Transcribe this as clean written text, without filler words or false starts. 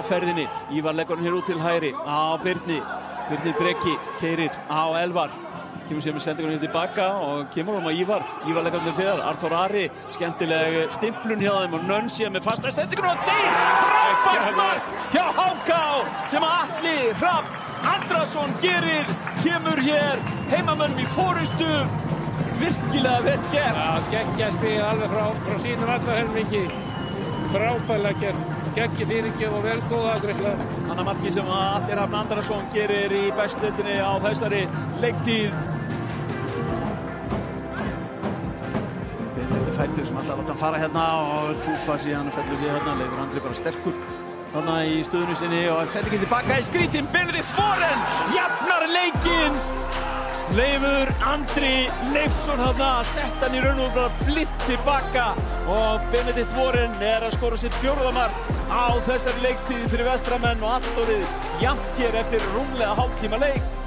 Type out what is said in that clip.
á ferðinni. Ívar leggur hann hér út til hægri á Birni. Birnir Breki keyrir á Elvar. Kemur sér með sendingunni tilbaka og kemur á Ívar. Ívar leggur hann til fyrir. Arthur Ari, skemmtileg stimplun hjá þeim og Nönn sér með fasta sendingunni og deyr! Frábært mark hjá HK sem Atli Hrafn Andrason gerir. Kemur hér heimamönnum í forystu. Virkilega vel gert. Já, geggjað spil alveg frá sínum vallarhelmingi. Frábærlega gert. Geggjað fyrirgjöf og vel góð afgreiðsla. Annað markið sem Atli Hrafn Andrason gerir í bestu deildinni á þessari leiktíð. Benedikt fættur sem ætlar að láta hann fara hérna og Túfa síðan fellur við hérna. Leifur Andri bara sterkur þarna í stöðunni sinni og sendingin tilbaka í skrítin. Benedikt Þórinn jafnar leikinn. Leifur Andri Leifsson þarna sett hann í raun og bara blind tilbaka og Benedikt Þórinn að skora sitt 4. mark á þessari leiktíð fyrir vestramenn og allt orðið jafnt hér eftir rúmlega hálftíma leik.